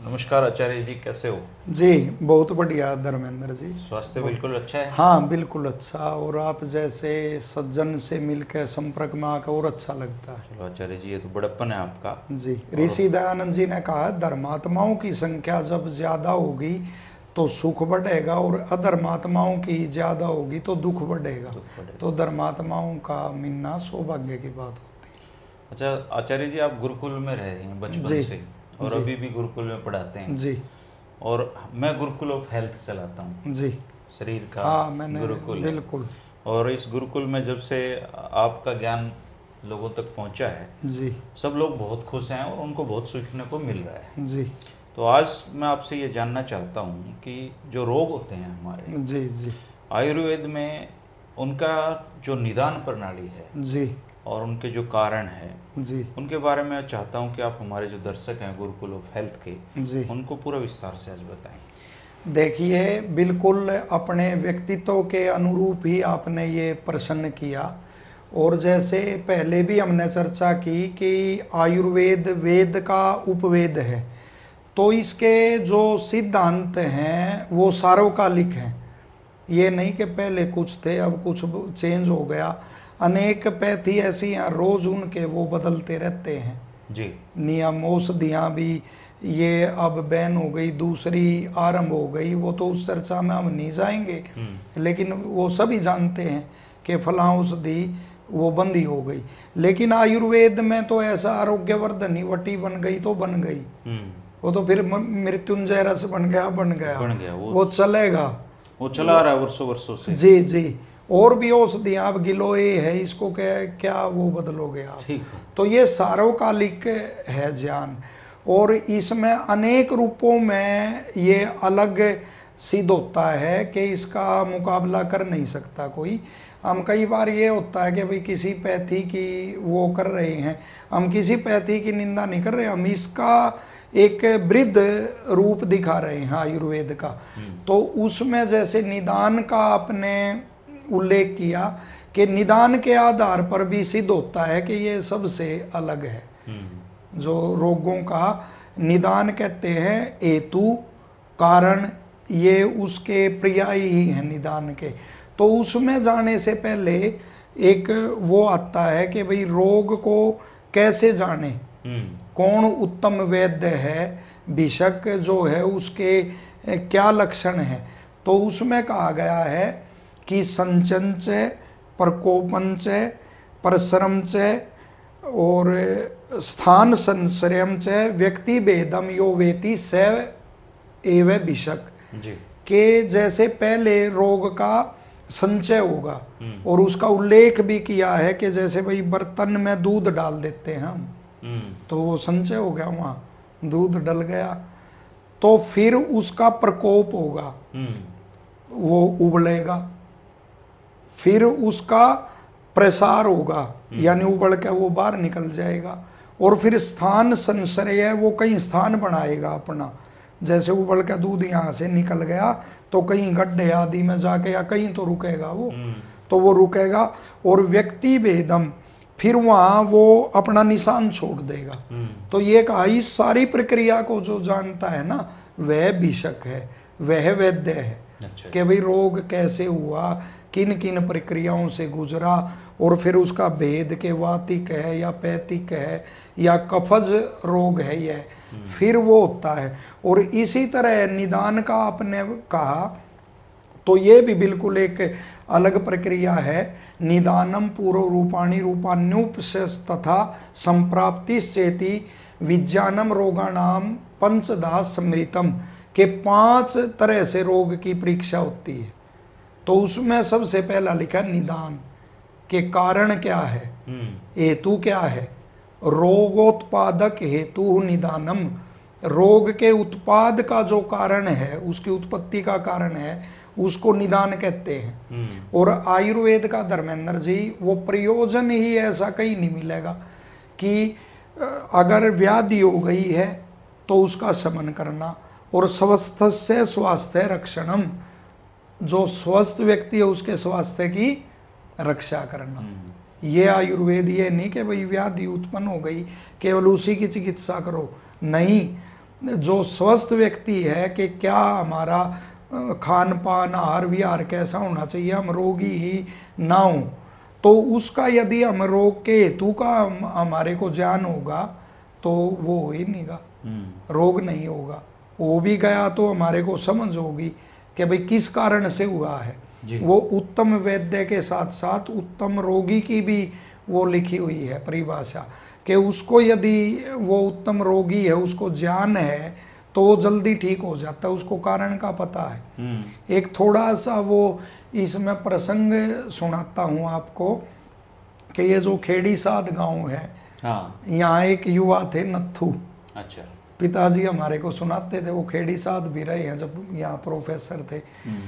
नमस्कार आचार्य जी, कैसे हो? जी बहुत बढ़िया धर्मेंद्र जी। स्वास्थ्य बिल्कुल अच्छा है। हाँ बिल्कुल अच्छा, और आप जैसे सज्जन से मिलकर संपर्क में आकर और अच्छा लगता है। चलो आचार्य जी, ये तो बड़प्पन है आपका। जी, और ऋषि दयानंद जी ने कहा धर्मात्माओं की संख्या जब ज्यादा होगी तो सुख बढ़ेगा और अधर्मात्माओं की ज्यादा होगी तो दुख बढ़ेगा। दुख बढ़ेगा। तो धर्मात्माओं का मिलना सौभाग्य की बात होती अच्छा आचार्य जी, आप गुरुकुल में रहे हैं है। बचपन जी से और जी अभी भी गुरुकुल में पढ़ाते हैं। जी और मैं गुरुकुल ऑफ हेल्थ चलाता हूँ, जी। शरीर का हाँ मैंने गुरुकुल है। बिल्कुल। और इस गुरुकुल में जब से आपका ज्ञान लोगों तक पहुँचा है, जी सब लोग बहुत खुश हैं और उनको बहुत सीखने को मिल रहा है। जी तो आज मैं आपसे ये जानना चाहता हूँ कि जो रोग होते हैं हमारे, जी जी आयुर्वेद में उनका जो निदान प्रणाली है जी और उनके जो कारण है, जी उनके बारे में चाहता हूँ कि आप हमारे जो दर्शक हैं गुरुकुल ऑफ हेल्थ के, जी। उनको पूरा विस्तार से आज बताएं। देखिए बिल्कुल अपने व्यक्तित्व के अनुरूप ही आपने ये प्रश्न किया। और जैसे पहले भी हमने चर्चा की कि आयुर्वेद वेद का उपवेद है, तो इसके जो सिद्धांत हैं वो सार्वकालिक हैं। ये नहीं कि पहले कुछ थे अब कुछ चेंज हो गया। अनेक पैथी ऐसी हैं रोज उनके वो बदलते रहते हैं। जी। नियम औषधियाँ भी ये अब बैन हो गई, दूसरी आरंभ हो गई, वो तो उस चर्चा में हम नहीं जाएंगे। लेकिन वो सभी जानते हैं कि फलां औषधि वो बंदी हो गई। लेकिन आयुर्वेद में तो ऐसा आरोग्यवर्धनी वटी बन गई तो बन गई, वो तो फिर मृत्युंजय रस बन गया बन गया, वो चलेगा, वो चला आ रहा है वर्षों वर्षों से। जी जी। और भी औषधियाँ अब गिलोय है, इसको क्या क्या वो बदलोगे आप। ठीक है। तो ये सार्वकालिक है ज्ञान, और इसमें अनेक रूपों में ये अलग सिद्ध होता है कि इसका मुकाबला कर नहीं सकता कोई। हम कई बार ये होता है कि भाई किसी पैथी की वो कर रहे हैं, हम किसी पैथी की निंदा नहीं कर रहे, हम इसका एक वृद्ध रूप दिखा रहे हैं आयुर्वेद का। तो उसमें जैसे निदान का आपने उल्लेख किया कि निदान के आधार पर भी सिद्ध होता है कि ये सबसे अलग है। जो रोगों का निदान कहते हैं हेतु कारण, ये उसके पर्याय ही हैं निदान के। तो उसमें जाने से पहले एक वो आता है कि भाई रोग को कैसे जाने, कौन उत्तम वैद्य है, भिषक जो है उसके क्या लक्षण है। तो उसमें कहा गया है कि संचंच प्रकोपंच परश्रम और स्थान संश्रयम च व्यक्ति भेदम यो वेति स एव भिषक, के जैसे पहले रोग का संचय होगा। और उसका उल्लेख भी किया है कि जैसे भाई बर्तन में दूध डाल देते हैं हम, तो वो संचय हो गया, वहाँ दूध डल गया। तो फिर उसका प्रकोप होगा, वो उबलेगा, फिर उसका प्रसार होगा, यानी उबल के वो बाहर निकल जाएगा। और फिर स्थान संश्रय, वो कहीं स्थान बनाएगा अपना, जैसे उबल का दूध यहाँ से निकल गया तो कहीं गड्ढे आदि में जाके या कहीं तो रुकेगा वो, तो वो रुकेगा। और व्यक्ति भेदम, फिर वहाँ वो अपना निशान छोड़ देगा। तो ये कहा इस सारी प्रक्रिया को जो जानता है ना वह भिषक है, वह वैद्य है। अच्छा। कि भाई रोग कैसे हुआ, किन किन प्रक्रियाओं से गुजरा, और फिर उसका भेद के वातिक है या पैतिक है या कफज रोग है यह, फिर वो होता है। और इसी तरह निदान का आपने कहा तो ये भी बिल्कुल एक अलग प्रक्रिया है। निदानम पूर्व रूपाणी रूपान्युपशस तथा संप्राप्तिश्चेति विज्ञानम रोगाणाम पंचधा समृतम, के 5 तरह से रोग की परीक्षा होती है। तो उसमें सबसे पहला लिखा निदान, के कारण क्या है, हेतु क्या है। रोगोत्पादक हेतु निदानम, रोग के उत्पाद का जो कारण है, उसकी उत्पत्ति का कारण है, उसको निदान कहते हैं। और आयुर्वेद का धर्मेंद्र जी वो प्रयोजन ही ऐसा कहीं नहीं मिलेगा कि अगर व्याधि हो गई है तो उसका शमन करना, और स्वस्थ से स्वास्थ्य रक्षणम, जो स्वस्थ व्यक्ति है उसके स्वास्थ्य की रक्षा करना। ये आयुर्वेद ये नहीं कि भाई व्याधि उत्पन्न हो गई केवल उसी की चिकित्सा करो, नहीं, जो स्वस्थ व्यक्ति है कि क्या हमारा खान पान आहार विहार कैसा होना चाहिए, हम रोगी ही ना हो, तो उसका यदि हम रोग के हेतु का हमारे को ज्ञान होगा तो वो हो ही नहीं गा, रोग नहीं होगा। वो भी गया तो हमारे को समझ होगी कि भाई किस कारण से हुआ है। वो उत्तम वैद्य के साथ साथ उत्तम रोगी की भी वो लिखी हुई है परिभाषा, कि उसको यदि वो उत्तम रोगी है, उसको ज्ञान है तो वो जल्दी ठीक हो जाता है, उसको कारण का पता है। एक थोड़ा सा वो इसमें प्रसंग सुनाता हूँ आपको कि ये जो खेड़ी साध गांव है, हाँ, यहाँ एक युवा थे नत्थू, अच्छा, पिताजी हमारे को सुनाते थे, वो खेड़ी साध भी रहे हैं जब यहाँ प्रोफेसर थे।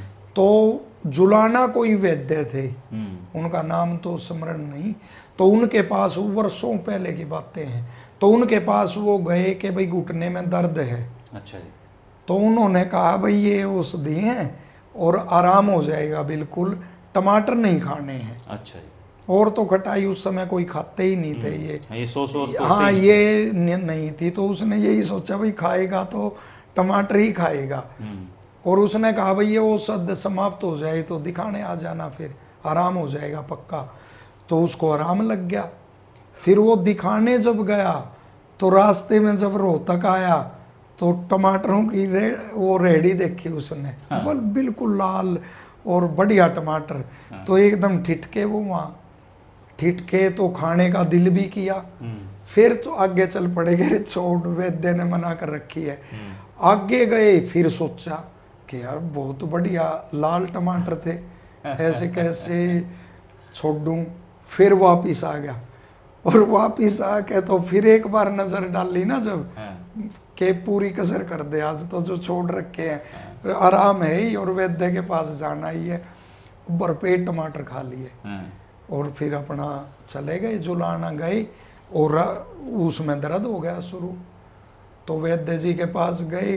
तो जुलाना कोई वैद्य थे, उनका नाम तो स्मरण नहीं, तो उनके पास वर्षों पहले की बातें हैं, तो उनके पास वो गए कि भाई घुटने में दर्द है। अच्छा जी। तो उन्होंने कहा भाई ये औषधि हैं और आराम हो जाएगा बिल्कुल, टमाटर नहीं खाने हैं। अच्छा जी। और तो खटाई उस समय कोई खाते ही नहीं थे ये सॉस तो हाँ ये नहीं थी, तो उसने यही सोचा भाई खाएगा तो टमाटर ही खाएगा। और उसने कहा भाई ये औषध समाप्त हो जाए तो दिखाने आ जाना, फिर आराम हो जाएगा पक्का। तो उसको आराम लग गया। फिर वो दिखाने जब गया तो रास्ते में जब रोहतक आया तो टमाटरों की वो रेहड़ी देखी उसने, हाँ। बिल्कुल लाल और बढ़िया टमाटर, हाँ। तो एकदम ठिठके वो वहाँ ठिठके, तो खाने का दिल भी किया। फिर तो आगे चल पड़े गए, छोड़ वैद्य ने मना कर रखी है। आगे गए, फिर सोचा कि यार बहुत बढ़िया लाल टमाटर थे, ऐसे कैसे छोड़ दूं। फिर वापिस आ गया, और वापिस आके तो फिर एक बार नजर डाली ना जब, के पूरी कसर कर दे, आज तो जो छोड़ रखे हैं आराम है ही और वैद्य के पास जाना ही है, भरपेट टमाटर खा लिए और फिर अपना चले गए। जुलाना गए और उसमें दर्द हो गया शुरू, तो वैद्य जी के पास गए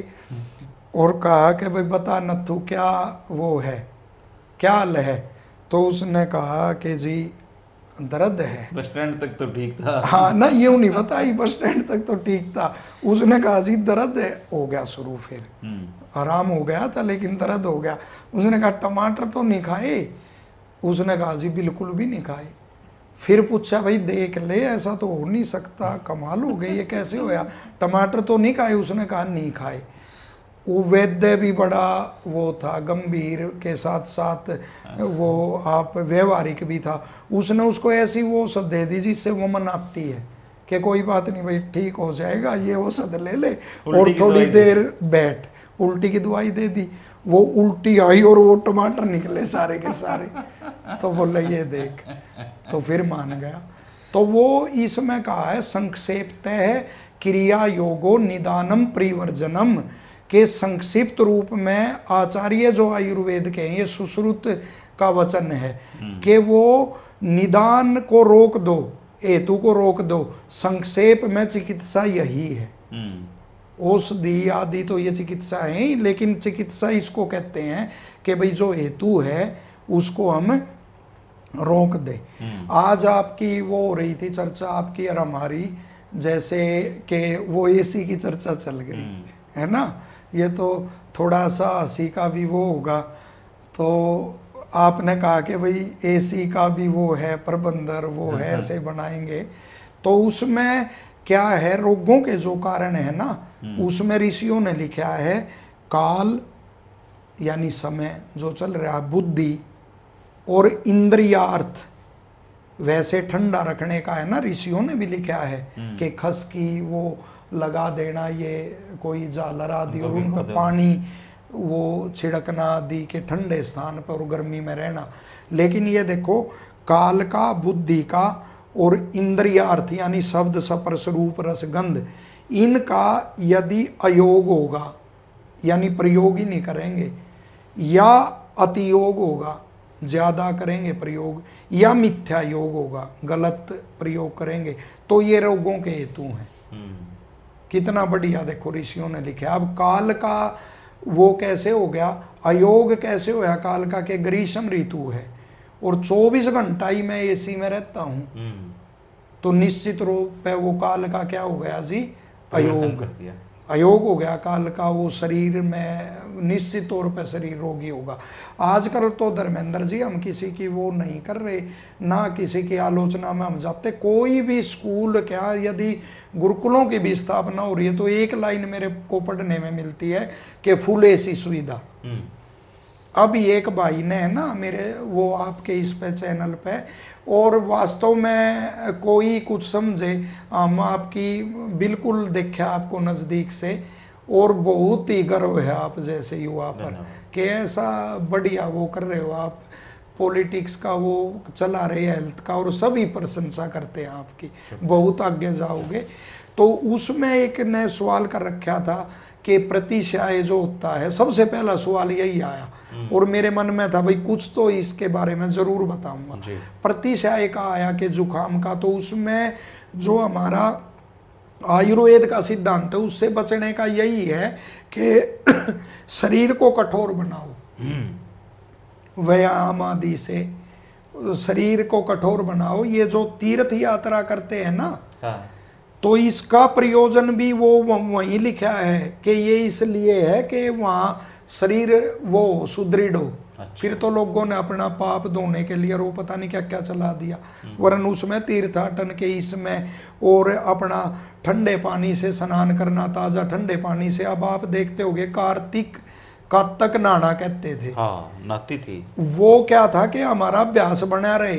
और कहा कि भाई बता नत्थू क्या वो है, क्या हाल है। तो उसने कहा कि जी दर्द है। बस स्टैंड तक तो ठीक था। हाँ ना, यूं नहीं बताई, बस स्टैंड तक तो ठीक था। उसने कहा जी दर्द है, हो गया शुरू, फिर आराम हो गया था लेकिन दर्द हो गया। उसने कहा टमाटर तो नहीं खाए, उसने कहा जी बिल्कुल भी नहीं खाए। फिर पूछा भाई देख ले, ऐसा तो हो नहीं सकता, कमाल हो गई, ये कैसे होया, टमाटर तो नहीं खाए। उसने कहा नहीं खाए। वो वैद्य भी बड़ा वो था, गंभीर के साथ साथ वो आप व्यवहारिक भी था। उसने उसको ऐसी वो औषध दे दी जिससे वो मनाती है कि कोई बात नहीं भाई ठीक हो जाएगा, ये औषध ले ले और थोड़ी देर बैठ। उल्टी की दवाई दे दी, वो उल्टी आई और वो टमाटर निकले सारे के सारे। तो बोले ये देख, तो फिर मान गया। तो वो इसमें कहा है संक्षेपतः है क्रिया योगो निदानम परिवर्जनम के संक्षिप्त रूप में आचार्य जो आयुर्वेद के हैं, ये सुश्रुत का वचन है कि वो निदान को रोक दो, हेतु को रोक दो, संक्षेप में चिकित्सा यही है। औषधि आदि तो ये चिकित्सा है, लेकिन चिकित्सा इसको कहते हैं कि भाई जो हेतु है उसको हम रोक दे। आज आपकी वो हो रही थी चर्चा आपकी और हमारी, जैसे कि वो एसी की चर्चा चल गई है ना, ये तो थोड़ा सा हंसी का भी वो होगा। तो आपने कहा कि भाई एसी का भी वो है प्रबंधन, वो है ऐसे बनाएंगे, तो उसमें क्या है, रोगों के जो कारण है ना, उसमें ऋषियों ने लिखा है काल यानी समय जो चल रहा है, बुद्धि और इंद्रियार्थ, वैसे ठंडा रखने का है ना, ऋषियों ने भी लिखा है कि खस की वो लगा देना, ये कोई झालर आदि, और उन पर पानी वो छिड़कना आदि के ठंडे स्थान पर और गर्मी में रहना। लेकिन ये देखो काल का, बुद्धि का और इंद्रियार्थ यानी शब्द स्पर्श रूप रस गंध, इनका यदि अयोग होगा यानी प्रयोग ही नहीं करेंगे, या अतियोग होगा ज्यादा करेंगे प्रयोग, या मिथ्या योग होगा गलत प्रयोग करेंगे, तो ये रोगों के हेतु हैं। कितना बढ़िया देखो ऋषियों ने लिखा। अब काल का वो कैसे हो गया, अयोग कैसे होया काल का, के ग्रीष्म ऋतु है और 24 घंटा ही मैं एसी में रहता हूं, तो निश्चित रूप पे वो काल का क्या हो गया जी, अयोग। अयोग हो गया काल का, वो शरीर में निश्चित तौर पर शरीर रोगी होगा। आजकल तो धर्मेंद्र जी हम किसी की वो नहीं कर रहे, ना किसी की आलोचना में हम जाते। कोई भी स्कूल क्या, यदि गुरुकुलों की भी स्थापना हो रही है तो एक लाइन मेरे को पढ़ने में मिलती है कि फुल एसी सुविधा। अब एक भाई ने है ना मेरे वो आपके इस पे चैनल पे, और वास्तव में कोई कुछ समझे, हम आपकी बिल्कुल देखे आपको नज़दीक से, और बहुत ही गर्व है आप जैसे युवा पर कि ऐसा बढ़िया वो कर रहे हो आप, पॉलिटिक्स का वो चला रहे हैं, हेल्थ का, और सभी प्रशंसा करते हैं आपकी, बहुत आगे जाओगे। तो उसमें एक ने सवाल कर रखा था कि प्रतिशय जो होता है, सबसे पहला सवाल यही आया और मेरे मन में था भाई कुछ तो इसके बारे में जरूर बताऊंगा। प्रतिशय का आया कि जुकाम का, तो उसमें जो हमारा आयुर्वेद का सिद्धांत है उससे बचने का यही है कि शरीर को कठोर बनाओ, व्यायाम आदि से शरीर को कठोर बनाओ। ये जो तीर्थ यात्रा करते हैं ना, तो इसका प्रयोजन भी वो वहीं लिखा है कि ये इसलिए है कि वहाँ शरीर वो सुदृढ़ हो। फिर तो लोगों ने अपना पाप धोने के लिए वो पता नहीं क्या क्या चला दिया, वरन उसमें तीर्थाटन के इसमें, और अपना ठंडे पानी से स्नान करना, ताज़ा ठंडे पानी से। अब आप देखते होगे कार्तिक का तक नहाना कहते थे, हाँ नहाती थी। वो क्या था कि हमारा अभ्यास बना रहे।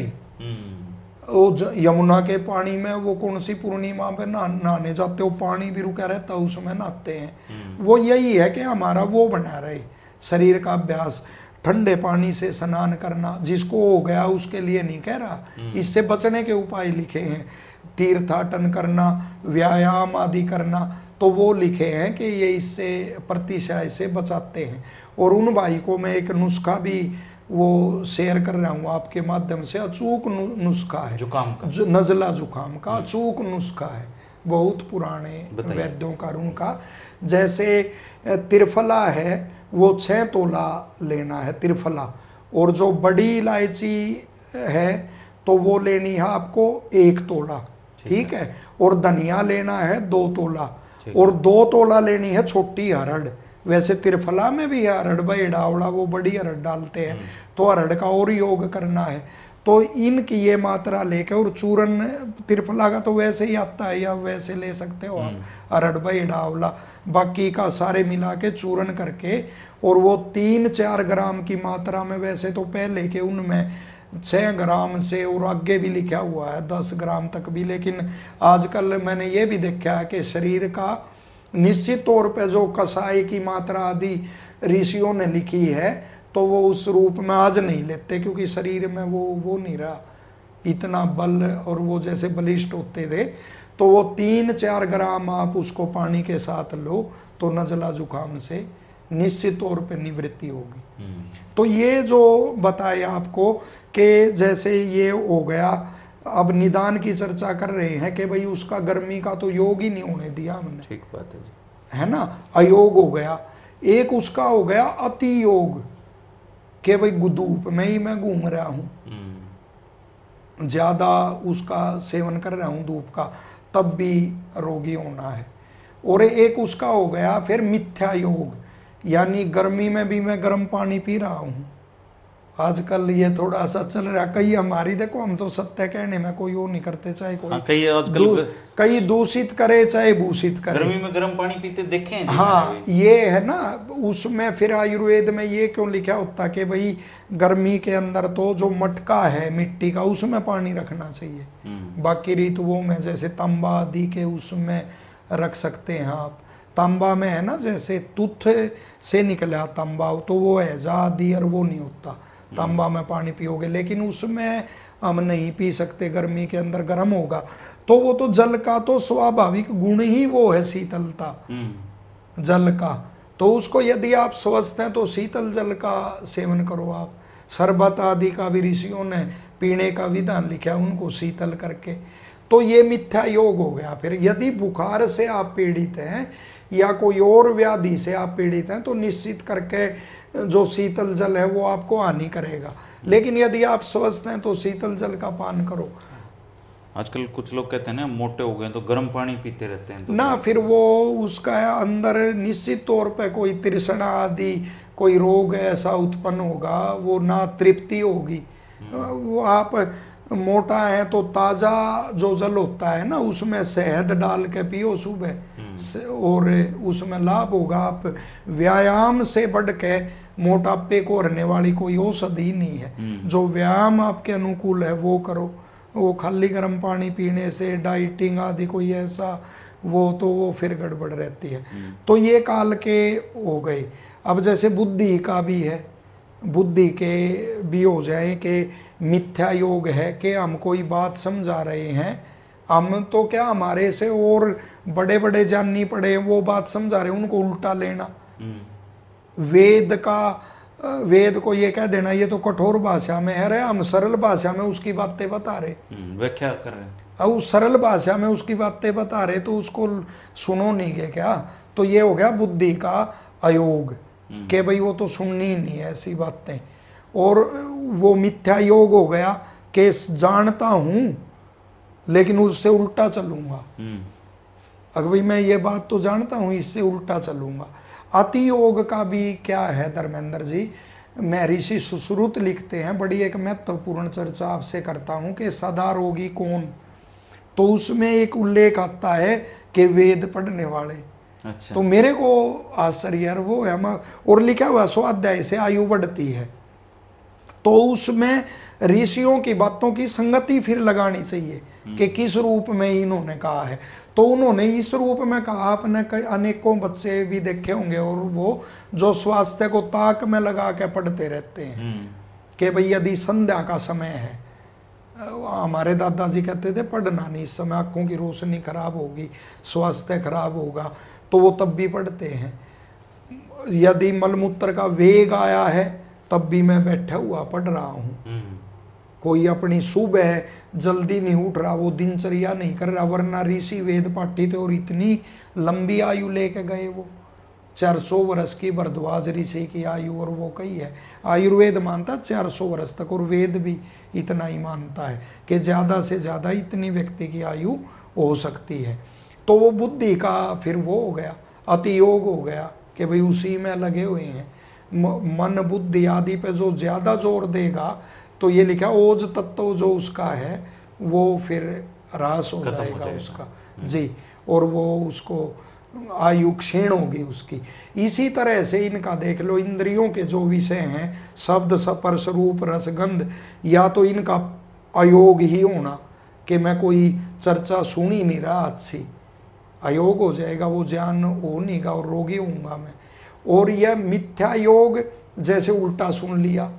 वो यमुना के पानी में वो कौन सी पूर्णिमा पे नहाने जाते हो, पानी भी रुका रहता है उसमें नहाते हैं। वो यही है कि हमारा वो बना रहे शरीर का अभ्यास, ठंडे पानी से स्नान करना। जिसको हो गया उसके लिए नहीं कह रहा, इससे बचने के उपाय लिखे हैं, तीर्थाटन करना, व्यायाम आदि करना, तो वो लिखे हैं कि ये इससे प्रतिशय से बचाते हैं। और उन भाई को मैं एक नुस्खा भी वो शेयर कर रहा हूँ आपके माध्यम से, अचूक नुस्खा है जुकाम का, नज़ला जुकाम का अचूक नुस्खा है, बहुत पुराने वैद्यों का उनका। जैसे त्रिफला है वो 6 तोला लेना है त्रिफला, और जो बड़ी इलायची है तो वो लेनी है आपको 1 तोला, ठीक है। और धनिया लेना है 2 तोला, और 2 तोला लेनी है छोटी हरड़। वैसे त्रिफला में भी हरड़ भाई डावड़ा वो बड़ी हरड़ डालते हैं, तो हरड़ का और योग करना है। तो इनकी ये मात्रा लेके, और चूरन त्रिफला का तो वैसे ही आता है, या वैसे ले सकते हो आप, हरड़ भाई डावला, बाकी का सारे मिला के चूरन करके, और वो 3-4 ग्राम की मात्रा में, वैसे तो पहले के उनमें 6 ग्राम से और आगे भी लिखा हुआ है 10 ग्राम तक भी, लेकिन आजकल मैंने ये भी देखा है कि शरीर का निश्चित तौर पे जो कसाई की मात्रा आदि ऋषियों ने लिखी है तो वो उस रूप में आज नहीं लेते, क्योंकि शरीर में वो नहीं रहा इतना बल, और वो जैसे बलिष्ठ होते थे। तो वो 3-4 ग्राम आप उसको पानी के साथ लो तो नज़ला जुकाम से निश्चित तौर पे निवृत्ति होगी। तो ये जो बताया आपको कि जैसे ये हो गया, अब निदान की चर्चा कर रहे हैं कि भाई उसका गर्मी का तो योग ही नहीं होने दिया हमने, ठीक बात है जी, है ना, अयोग हो गया। एक उसका हो गया अति योग कि भाई धूप में ही मैं घूम रहा हूँ, ज्यादा उसका सेवन कर रहा हूँ धूप का, तब भी रोगी होना है। और एक उसका हो गया फिर मिथ्या योग, यानी गर्मी में भी मैं गर्म पानी पी रहा हूँ। आजकल ये थोड़ा सा चल रहा, कई हमारी देखो हम तो सत्य कहने में कोई वो नहीं करते, चाहे कोई कई दूषित करे चाहे भूषित करे, गर्मी में गर्म पानी पीते देखे हैं। हाँ ये है ना, उसमें फिर आयुर्वेद में ये क्यों लिखा होता कि भाई गर्मी के अंदर तो जो मटका है मिट्टी का उसमें पानी रखना चाहिए, बाकी ऋतुओं में जैसे तांबा आदि के उसमें रख सकते हैं आप। तांबा में है ना, जैसे तुथ से निकला तांबा तो वो है आदि, और वो नहीं होता तांबा में पानी पियोगे, लेकिन उसमें हम नहीं पी सकते, गर्मी के अंदर गर्म होगा। तो वो तो जल का तो स्वाभाविक गुण ही वो है शीतलता जल का, तो उसको यदि आप स्वस्थ हैं तो शीतल जल का सेवन करो आप। शरबत आदि का भी ऋषियों ने पीने का विधान लिखा, उनको शीतल करके। तो ये मिथ्या योग हो गया। फिर यदि बुखार से आप पीड़ित हैं या कोई और व्याधि से आप पीड़ित हैं तो निश्चित करके जो शीतल जल है वो आपको हानि करेगा, लेकिन यदि आप स्वस्थ हैं तो शीतल जल का पान करो। आजकल कुछ लोग कहते हैं ना मोटे हो गए तो गर्म पानी पीते रहते हैं, तो ना फिर वो उसका अंदर निश्चित तौर पे कोई तृष्णा आदि कोई रोग ऐसा उत्पन्न होगा, वो ना तृप्ति होगी। वो आप मोटा है तो ताज़ा जो जल होता है ना उसमें शहद डाल के पियो सुबह, और उसमें लाभ होगा। आप व्यायाम से बढ़ के मोटापे को हरने वाली कोई औषधि नहीं है। जो व्यायाम आपके अनुकूल है वो करो। वो खाली गर्म पानी पीने से डाइटिंग आदि कोई ऐसा वो फिर गड़बड़ रहती है। तो ये काल के हो गए। अब जैसे बुद्धि का भी है, बुद्धि के भी हो जाए कि मिथ्या योग है कि हम कोई बात समझा रहे हैं, हम तो क्या हमारे से और बड़े बड़े जाननी पड़े वो बात समझा रहे हैं, उनको उल्टा लेना। वेद को ये कह देना ये तो कठोर भाषा में है, अरे हम सरल भाषा में उसकी बातें बता रहे, व्याख्या कर रहे हैं। अब उस सरल भाषा में उसकी बातें बता रहे तो उसको सुनो नहीं गए क्या? तो ये हो गया बुद्धि का अयोग कि भाई वो तो सुननी ही नहीं है ऐसी बातें। और वो मिथ्या योग हो गया कि जानता हूं लेकिन उससे उल्टा चलूंगा। अगर भाई मैं ये बात तो जानता हूं, इससे उल्टा चलूंगा। अति योग का भी क्या है धर्मेंद्र जी, मैं ऋषि सुश्रुत लिखते हैं, बड़ी एक महत्वपूर्ण चर्चा आपसे करता हूं कि सदा रोगी कौन। तो उसमें एक उल्लेख आता है कि वेद पढ़ने वाले। अच्छा। तो मेरे को आश्चर्य वो है, और लिखा हुआ स्वाध्याय से आयु बढ़ती है, तो उसमें ऋषियों की बातों की संगति फिर लगानी चाहिए कि किस रूप में इन्होंने कहा है। तो उन्होंने इस रूप में कहा, आपने कई अनेकों बच्चे भी देखे होंगे और वो जो स्वास्थ्य को ताक में लगा के पढ़ते रहते हैं कि भाई यदि संध्या का समय है, हमारे दादाजी कहते थे पढ़ना नहीं, इस समय आंखों की रोशनी खराब होगी, स्वास्थ्य खराब होगा, तो वो तब भी पढ़ते हैं। यदि मलमूत्र का वेग आया है तब भी मैं बैठा हुआ पढ़ रहा हूँ। कोई अपनी सुबह जल्दी नहीं उठ रहा, वो दिनचर्या नहीं कर रहा, वरना ऋषि वेद पाठी थे और इतनी लंबी आयु लेके गए। वो 400 वर्ष की भरद्वाज ऋषि की आयु, और वो कही है आयुर्वेद मानता 400 वर्ष तक, और वेद भी इतना ही मानता है कि ज़्यादा से ज़्यादा इतनी व्यक्ति की आयु हो सकती है। तो वो बुद्धि का फिर वो हो गया, अति योग हो गया कि भाई उसी में लगे हुए हैं। मन बुद्धि आदि पे जो ज़्यादा जोर देगा, तो ये लिखा ओज तत्व जो उसका है वो फिर ह्रास हो जाएगा उसका जी, और वो उसको आयु क्षीण होगी उसकी। इसी तरह से इनका देख लो, इंद्रियों के जो विषय हैं शब्द स्पर्श रूप रस गंध, या तो इनका अयोग ही होना कि मैं कोई चर्चा सुन ही नहीं रहा अच्छी, अयोग हो जाएगा, वो ज्ञान हो नहीं गा और रोगी होऊंगा मैं। और यह मिथ्या योग जैसे उल्टा सुन लिया,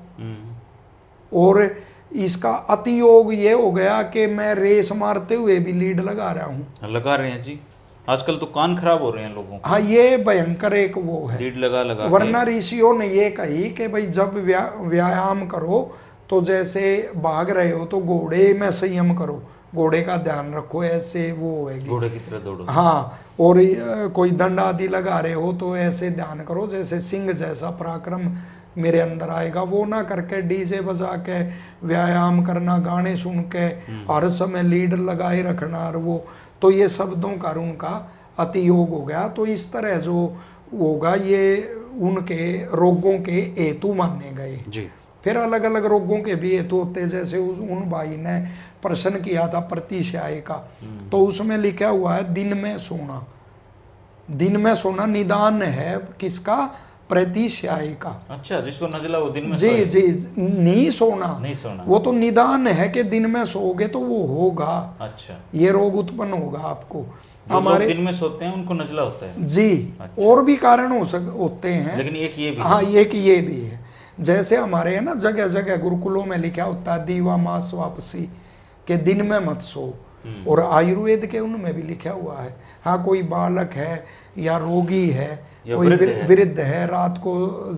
और इसका अति योग ये हो गया कि मैं रेस मारते हुए भी लीड लगा रहा हूँ। लगा रहे हैं जी, आजकल तो कान खराब हो रहे हैं लोगों के। हाँ, ये भयंकर एक वो है, लीड लगा वरना ऋषियों ने ये कही कि भाई जब व्यायाम करो तो जैसे भाग रहे हो तो घोड़े में संयम करो, घोड़े का ध्यान रखो, ऐसे वो होएगी, घोड़े की तरह दौड़ो। हाँ, और कोई दंड आदि लगा रहे हो तो ऐसे ध्यान करो जैसे सिंह जैसा पराक्रम मेरे अंदर आएगा। वो ना करके डीजे बजा के व्यायाम करना, गाने सुन के हर समय लीड लगाए रखना, और वो तो ये शब्दों का उनका अति योग हो गया। तो इस तरह जो होगा ये उनके रोगों के हेतु माने गए जी। फिर अलग अलग रोगों के भी हेतु होते हैं। जैसे उन भाई ने प्रश्न किया था प्रतिशय का, तो उसमें लिखा हुआ है दिन में सोना। दिन में सोना निदान है किसका? प्रतिशय का। अच्छा, जिसको नजला वो दिन में जी जी, नहीं सोना, नहीं सोना, वो तो निदान है कि दिन में सोओगे तो वो होगा। अच्छा, ये रोग उत्पन्न होगा आपको। हमारे दिन में सोते हैं उनको नजला होता है जी। अच्छा। और भी कारण होते हैं, लेकिन एक ये भी, हाँ एक ये भी है। जैसे हमारे है ना जगह जगह गुरुकुलों में लिखा होता है दीवा मास वापसी के दिन में मत सो, और आयुर्वेद के उनमें भी लिखा हुआ है। हाँ, कोई बालक है या रोगी है, कोई वृद्ध है, रात को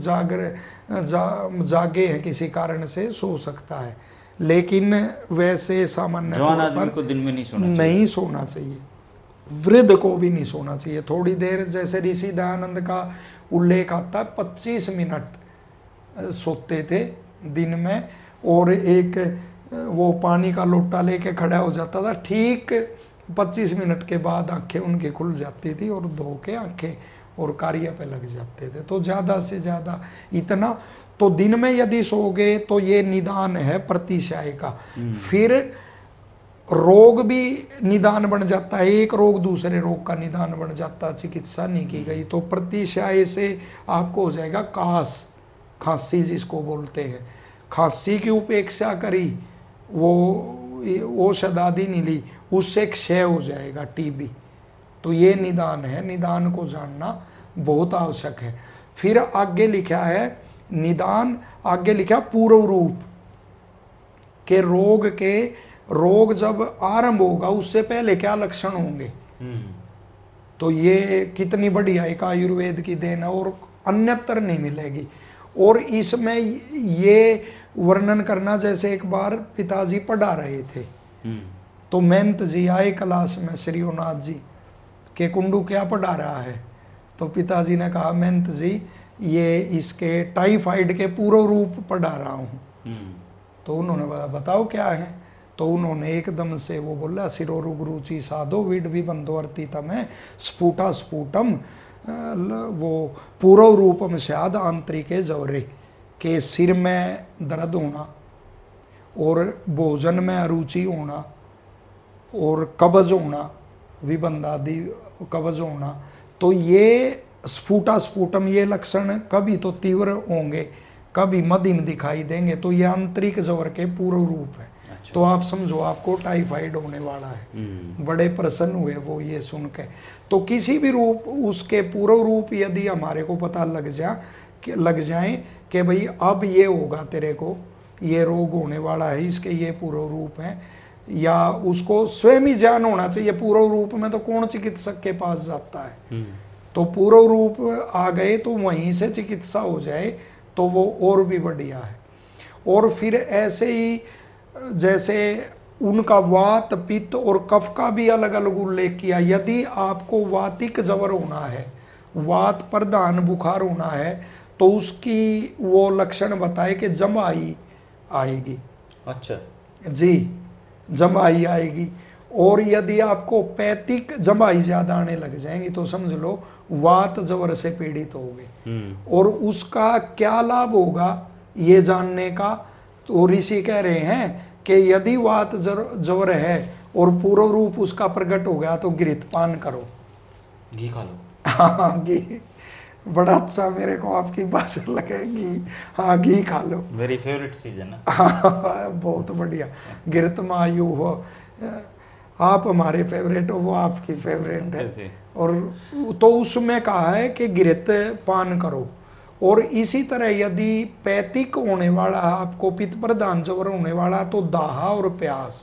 जागे हैं किसी कारण से, सो सकता है, लेकिन वैसे सामान्य तौर पर को दिन में नहीं सोना चाहिए। वृद्ध को भी नहीं सोना चाहिए। थोड़ी देर, जैसे ऋषि दयानंद का उल्लेख आता है 25 मिनट सोते थे दिन में, और एक वो पानी का लोटा लेके खड़ा हो जाता था, ठीक 25 मिनट के बाद आंखें उनकी खुल जाती थी और धो के आंखें और कार्य पे लग जाते थे। तो ज़्यादा से ज़्यादा इतना, तो दिन में यदि सोओगे तो ये निदान है प्रतिशय का। फिर रोग भी निदान बन जाता है, एक रोग दूसरे रोग का निदान बन जाता है, चिकित्सा नहीं की गई तो प्रतिशय से आपको हो जाएगा कास, खांसी जिसको बोलते हैं, खांसी की उपेक्षा करी, वो औषधादि नहीं ली, उससे क्षय हो जाएगा टीबी। तो ये निदान है, निदान को जानना बहुत आवश्यक है। फिर आगे लिखा है निदान, आगे लिखा पूर्व रूप के रोग जब आरंभ होगा उससे पहले क्या लक्षण होंगे। तो ये कितनी बढ़िया एक आयुर्वेद की देन है और अन्यत्र नहीं मिलेगी। और इसमें ये वर्णन करना, जैसे एक बार पिताजी पढ़ा रहे थे तो महंत जी आए क्लास में, श्रीनाथ जी के कुंडू क्या पढ़ा रहा है, तो पिताजी ने कहा महंत जी ये इसके टाइफाइड के पूर्व रूप पढ़ा रहा हूँ। तो उन्होंने बताओ क्या है, तो उन्होंने एकदम से वो बोला सिरोरुग रुचि साधो विड भी बंधो अर्ति तमें स्फुटा स्फुटम, वो पूर्व रूपम स्याद आंतरिके जवरे, के सिर में दर्द होना और भोजन में अरुचि होना और कब्ज होना, विबंधादि कब्ज होना, तो ये स्फुटा स्फुटम ये लक्षण कभी तो तीव्र होंगे, कभी मध्यम दिखाई देंगे, तो ये आंतरिक जवर के पूर्व रूप है। अच्छा। तो आप समझो आपको टाइफाइड होने वाला है। बड़े प्रसन्न हुए वो ये सुन के। तो किसी भी रूप उसके पूर्व रूप यदि हमारे को पता लग जाए कि भाई अब ये होगा, तेरे को ये रोग होने वाला है, इसके ये पूर्व रूप हैं, या उसको स्वयं ही ज्ञान होना चाहिए। पूर्व रूप में तो कौन चिकित्सक के पास जाता है, तो पूर्व रूप आ गए तो वहीं से चिकित्सा हो जाए तो वो और भी बढ़िया है। और फिर ऐसे ही जैसे उनका वात पित्त और कफ का भी अलग अलग उल्लेख किया। यदि आपको वातिक जवर होना है, वात प्रधान बुखार होना है, तो उसकी वो लक्षण बताए कि जमाई आएगी। अच्छा जी, जमाई आएगी। और यदि आपको पैतिक जमाई ज्यादा आने लग जाएंगी तो समझ लो वात जवर से पीड़ित होगे। और उसका क्या लाभ होगा ये जानने का, तो ऋषि कह रहे हैं कि यदि वात जवर है और पूर्व रूप उसका प्रकट हो गया तो घृत पान करो, घी खा लो। हाँ घी, बड़ा अच्छा मेरे को आपकी भाषा लगेगी। हाँ घी खा लो, मेरी फेवरेट चीज है ना। हाँ बहुत बढ़िया। घृत मायु हो, आप हमारे फेवरेट हो, वो आपकी फेवरेट है। और तो उसमें कहा है कि घृत पान करो। और इसी तरह यदि पैतिक होने वाला, आपको पित्त प्रधान जवर होने वाला, तो दाहा और प्यास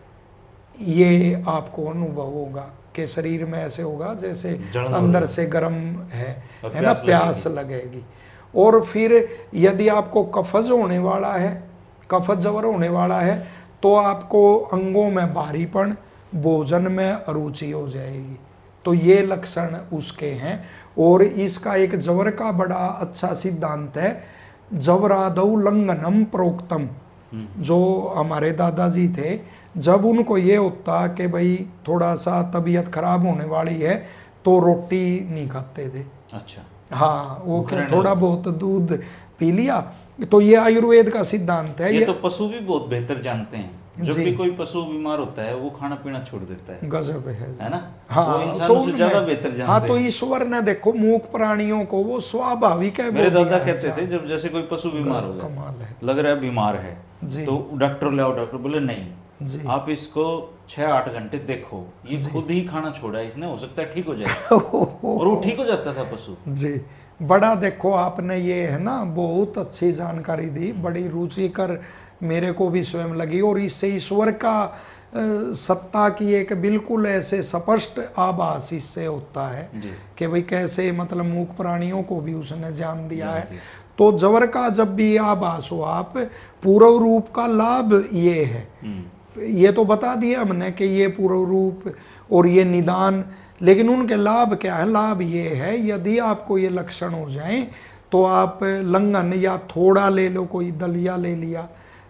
ये आपको अनुभव होगा कि शरीर में ऐसे होगा जैसे अंदर से गर्म है ना, प्यास लगेगी। और फिर यदि आपको कफज होने वाला है, कफज जवर होने वाला है, तो आपको अंगों में भारीपन, भोजन में अरुचि हो जाएगी। तो ये लक्षण उसके हैं। और इसका एक जवर का बड़ा अच्छा सिद्धांत है, जवरादौ लंघनम प्रोक्तम। जो हमारे दादाजी थे, जब उनको ये होता कि भाई थोड़ा सा तबीयत खराब होने वाली है तो रोटी नहीं खाते थे। अच्छा हाँ, वो थोड़ा बहुत दूध पी लिया। तो ये आयुर्वेद का सिद्धांत है। ये तो पशु भी बहुत बेहतर जानते हैं। जब भी कोई पशु बीमार होता है वो खाना पीना छोड़ देता है। गजब है ना। हाँ, वो इंसानों से ज्यादा बेहतर जानते हैं। हाँ, तो ईश्वर ने देखो मूक प्राणियों को वो स्वाभाविक है। मेरे दादा कहते थे जब जैसे कोई पशु बीमार हो गया, लग रहा है बीमार है, तो डॉक्टर ले आओ। डॉक्टर बोले नहीं जी, आप इसको 6-8 घंटे देखो, ये खुद ही खाना छोड़ा है इसने, हो सकता है ठीक हो जाए। और वो ठीक हो जाता था पशु जी। बड़ा देखो आपने ये है ना बहुत अच्छी जानकारी दी, बड़ी रुचिकर मेरे को भी स्वयं लगी। और इससे ईश्वर का सत्ता की एक बिल्कुल ऐसे स्पष्ट आभास इससे होता है कि भाई कैसे मतलब मूक प्राणियों को भी उसने जान दिया है। तो जवर का जब भी आभास हो, आप पूर्व रूप का लाभ ये है, ये तो बता दिया हमने कि ये पूर्व रूप और ये निदान, लेकिन उनके लाभ क्या है? लाभ ये है यदि आपको ये लक्षण हो जाए तो आप लंघन या थोड़ा ले लो, कोई दलिया ले लिया,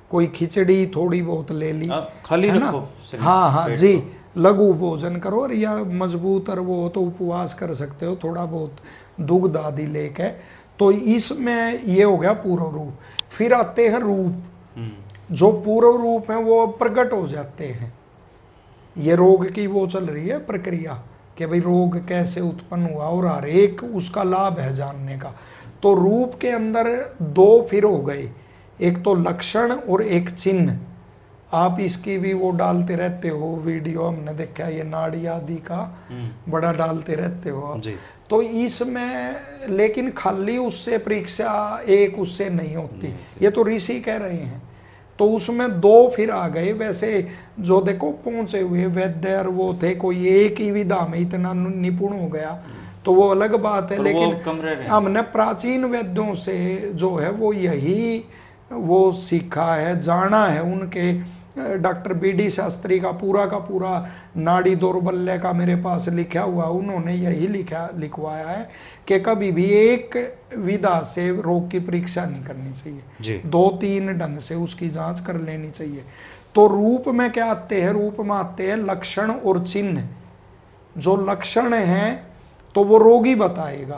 कोई खिचड़ी थोड़ी बहुत ले ली, खाली है ना। रखो। हाँ हाँ जी, लघु भोजन करो, और या मजबूत और वो तो उपवास कर सकते हो, थोड़ा बहुत दुग्ध आदि लेके। तो इसमें ये हो गया पूर्व रूप। फिर आते हैं रूप। जो पूर्व रूप है वो प्रकट हो जाते हैं। ये रोग की वो चल रही है प्रक्रिया कि भाई रोग कैसे उत्पन्न हुआ, और हर एक उसका लाभ है जानने का। तो रूप के अंदर दो फिर हो गए, एक तो लक्षण और एक चिन्ह। आप इसकी भी वो डालते रहते हो वीडियो, हमने देखा ये नाड़ी आदि का बड़ा डालते रहते हो आप। तो इसमें लेकिन खाली उससे परीक्षा एक उससे नहीं होती, ये तो ऋषि कह रहे हैं। तो उसमें दो फिर आ गए। वैसे जो देखो पहुंचे हुए वैद्य और वो थे, कोई एक ही विधा में इतना निपुण हो गया तो वो अलग बात है, लेकिन हमने प्राचीन वैद्यों से जो है वो यही वो सीखा है, जाना है। उनके डॉक्टर बी.डी. शास्त्री का पूरा नाड़ी दौर्बल्य का मेरे पास लिखा हुआ, उन्होंने यही लिखवाया है कि कभी भी एक विधा से रोग की परीक्षा नहीं करनी चाहिए, 2-3 ढंग से उसकी जांच कर लेनी चाहिए। तो रूप में क्या आते हैं? रूप में आते हैं लक्षण और चिन्ह। जो लक्षण हैं तो वो रोगी बताएगा,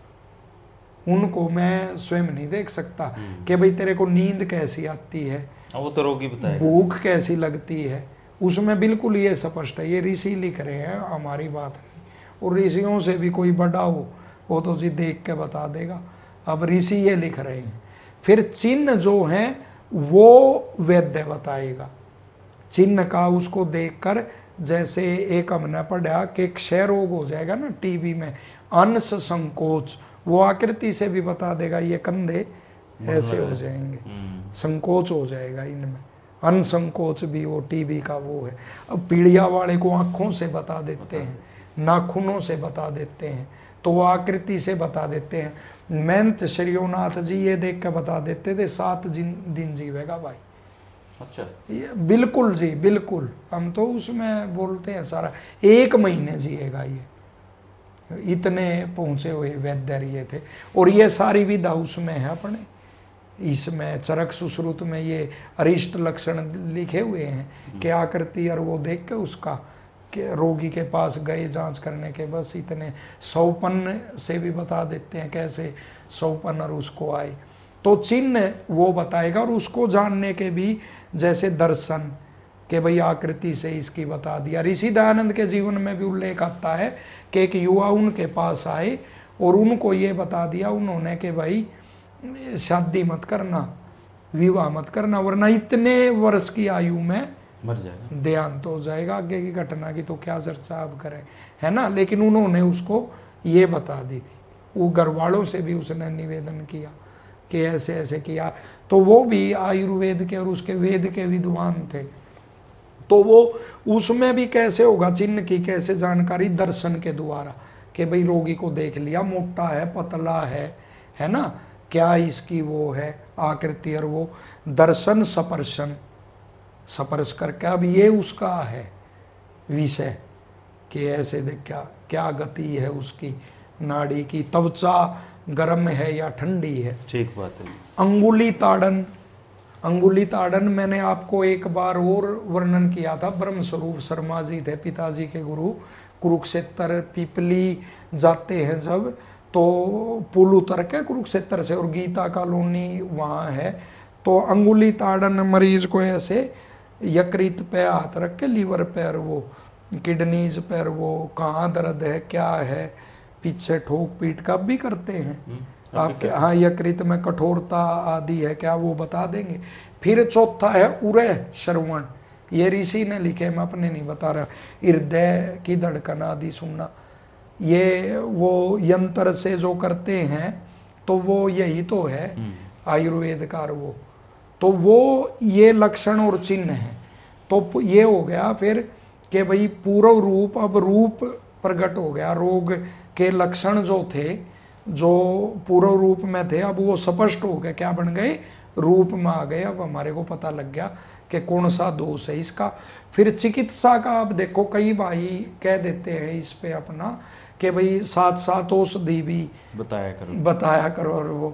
उनको मैं स्वयं नहीं देख सकता कि भाई तेरे को नींद कैसी आती है, वो तो रोगी बताएगा। भूख कैसी लगती है, उसमें बिल्कुल ये स्पष्ट है। ये ऋषि लिख रहे हैं, हमारी बात नहीं। और ऋषियों से भी कोई बड़ा हो वो तो जी देख के बता देगा। अब ऋषि ये लिख रहे हैं। फिर चिन्ह जो हैं वो वैद्य बताएगा। चिन्ह का उसको देखकर, जैसे एक हमने पढ़ा कि क्षय रोग हो जाएगा ना टीबी में, अंश संकोच, वो आकृति से भी बता देगा। ये कंधे ऐसे हो जाएंगे, संकोच हो जाएगा इनमें, अनसंकोच भी वो टीबी का वो है। अब पीड़िया वाले को आंखों से बता देते हैं, नाखूनों से बता देते हैं, तो वो आकृति से बता देते हैं। महंत श्रीनाथ जी ये देख के बता देते थे 7 दिन जीवेगा भाई। अच्छा, ये बिल्कुल जी बिल्कुल, हम तो उसमें बोलते हैं सारा 1 महीने जिएगा ये, इतने पहुंचे हुए वैद्य ये थे। और ये सारी विधा उसमें है अपने, इसमें चरक सुश्रुत में ये अरिष्ट लक्षण लिखे हुए हैं कि आकृति और वो देख के उसका कि रोगी के पास गए जांच करने के, बस इतने सौपन से भी बता देते हैं कैसे सौपन और उसको आए। तो चिन्ह वो बताएगा। और उसको जानने के भी जैसे दर्शन कि भाई आकृति से इसकी बता दिया। ऋषि दयानंद के जीवन में भी उल्लेख आता है कि एक युवा उनके पास आए और उनको ये बता दिया उन्होंने कि भाई शादी मत करना, विवाह मत करना, वरना इतने वर्ष की आयु में मर जाएगा, देहांत हो जाएगा। आगे की घटना की तो क्या चर्चा अब करें, है ना। लेकिन उन्होंने उसको ये बता दी थी। वो घर वालों से भी उसने निवेदन किया कि ऐसे ऐसे किया। तो वो भी आयुर्वेद के और उसके वेद के विद्वान थे। तो वो उसमें भी कैसे होगा चिन्ह की कैसे जानकारी? दर्शन के द्वारा कि भाई रोगी को देख लिया, मोटा है, पतला है ना, क्या इसकी वो है आकृति, और वो दर्शन स्पर्शन स्पर्श करके अब ये उसका है विषय कि ऐसे देख क्या गति है उसकी नाड़ी की, त्वचा गर्म है या ठंडी है। ठीक बात है। अंगुली ताड़न मैंने आपको एक बार और वर्णन किया था। ब्रह्म स्वरूप शर्मा जी थे पिताजी के गुरु, कुरुक्षेत्र पिपली जाते हैं जब, तो पुल उतर के कुरुक्षेत्र से, और गीता कॉलोनी वहाँ है। तो अंगुली ताड़न मरीज को ऐसे यकृत पे हाथ रख के, लीवर पर, वो किडनीज पर, वो कहाँ दर्द है क्या है, पीछे ठोक पीट का भी करते हैं आपके, हाँ यकृत में कठोरता आदि है क्या, वो बता देंगे। फिर चौथा है उरह श्रवण, ये ऋषि ने लिखे, मैं अपने नहीं बता रहा। हृदय की धड़कन आदि सुनना, ये वो यंत्र से जो करते हैं तो वो यही तो है आयुर्वेदकार वो। तो वो ये लक्षण और चिन्ह है। तो ये हो गया फिर कि भाई पूर्व रूप, अब रूप प्रकट हो गया। रोग के लक्षण जो थे, जो पूर्व रूप में थे, अब वो स्पष्ट हो गए, क्या बन गए, रूप में आ गए। अब हमारे को पता लग गया कि कौन सा दोष है इसका। फिर चिकित्सा का आप देखो, कई भाई कह देते हैं इस पे अपना कि भाई 7 औषधि भी बताया करो और वो,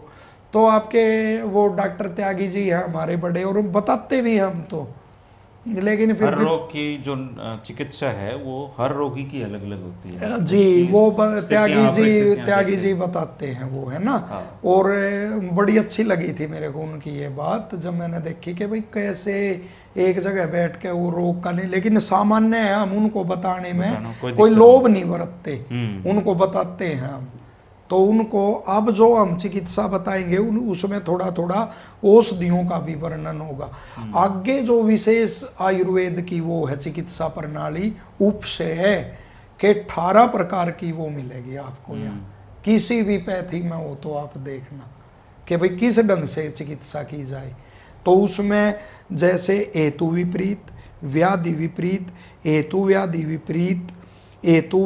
तो आपके वो डॉक्टर त्यागी जी हैं हमारे बड़े, और बताते भी हम तो, लेकिन फिर हर रोग की जो चिकित्सा है वो हर रोगी की अलग अलग होती है जी, वो त्यागी देखते जी बताते हैं वो, है ना। हाँ। और बड़ी अच्छी लगी थी मेरे को उनकी ये बात जब मैंने देखी कि भाई कैसे एक जगह बैठ के वो रोग का नहीं, लेकिन सामान्य है, हम उनको बताने में कोई लोभ नहीं बरतते, उनको बताते हैं हम। तो उनको अब जो हम चिकित्सा बताएंगे उसमें थोड़ा थोड़ा औषधियों का भी वर्णन होगा। आगे जो विशेष आयुर्वेद की वो है चिकित्सा प्रणाली उपशय के 18 प्रकार की वो मिलेगी आपको यहाँ, किसी भी पैथी में हो तो आप देखना कि भाई किस ढंग से चिकित्सा की जाए। तो उसमें जैसे हेतु विपरीत, व्याधि विपरीत, हेतु व्याधि विपरीत, हेतु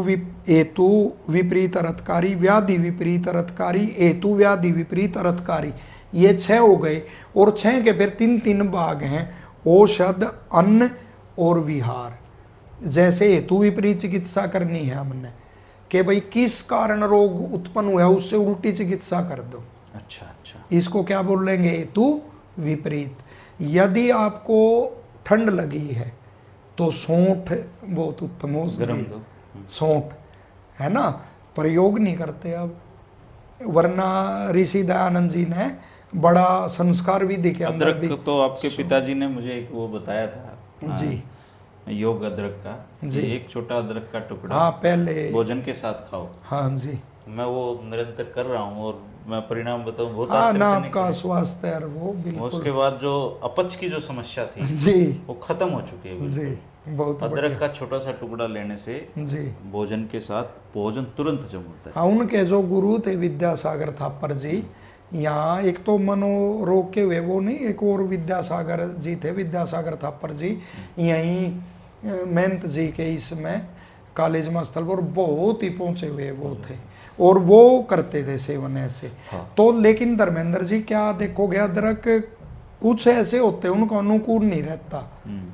विपरीत अर्थकारी, व्याधि विपरीत अर्थकारी, हेतु व्याधि विपरीत अर्थकारी, ये 6 हो गए। और 6 के फिर 3 भाग हैं, औषध, अन्न और विहार। जैसे हेतु विपरीत चिकित्सा करनी है हमने कि भाई किस कारण रोग उत्पन्न हुआ उससे उल्टी चिकित्सा कर दो। अच्छा अच्छा, इसको क्या बोलेंगे? हेतु विपरीत। यदि आपको ठंड लगी है तो सौंठ बहुत उत्तम औषधि, सौंठ है ना, प्रयोग नहीं करते अब, वरना ऋषि दयानंद जी ने बड़ा संस्कार विधि के अंदर भी। तो आपके पिताजी ने मुझे एक वो बताया था जी, योग अदरक का जी, एक छोटा अदरक का टुकड़ा हाँ पहले भोजन के साथ खाओ। हाँ जी, मैं वो निरंतर कर रहा हूँ और मैं परिणाम बताऊँ बहुत हाँ ना, आपका स्वास्थ्य है वो बिल्कुल। उसके बाद जो अपच की जो समस्या थी जी वो खत्म हो चुकी है जी, बहुत अदरक का छोटा सा टुकड़ा लेने से जी भोजन के साथ भोजन तुरंत जमता है। हाँ, उनके जो गुरु थे विद्यासागर थापर जी, यहाँ एक तो मनोरोग के हुए वो नहीं, एक और विद्यासागर जी थे, विद्यासागर थापर जी, यहीं महंत जी के इसमें कॉलेज स्थल पर बहुत ही पहुंचे हुए वो थे, और वो करते थे सेवन ऐसे। हाँ। तो लेकिन धर्मेंद्र जी क्या देखोगे, अदरक कुछ ऐसे होते हैं उनको अनुकूल नहीं रहता,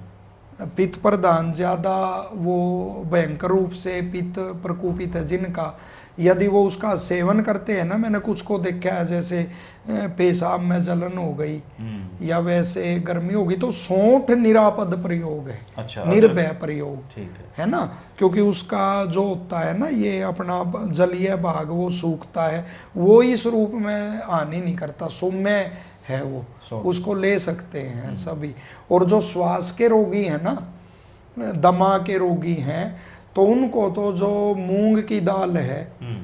पित्त प्रधान ज्यादा वो भयंकर रूप से पित्त प्रकोपित है जिनका, यदि वो उसका सेवन करते हैं ना, मैंने कुछ को देखा है जैसे पेशाब में जलन हो गई या वैसे गर्मी हो गई, तो सौंठ निरापद प्रयोग है। अच्छा, निर्भय प्रयोग, ठीक है ना, क्योंकि उसका जो होता है ना ये अपना जलीय भाग वो सूखता है, वो इस रूप में हानि नहीं करता, सौम्य है वो, उसको ले सकते हैं सभी। और जो श्वास के रोगी हैं ना, दमा के रोगी हैं, तो उनको तो जो मूंग की दाल है,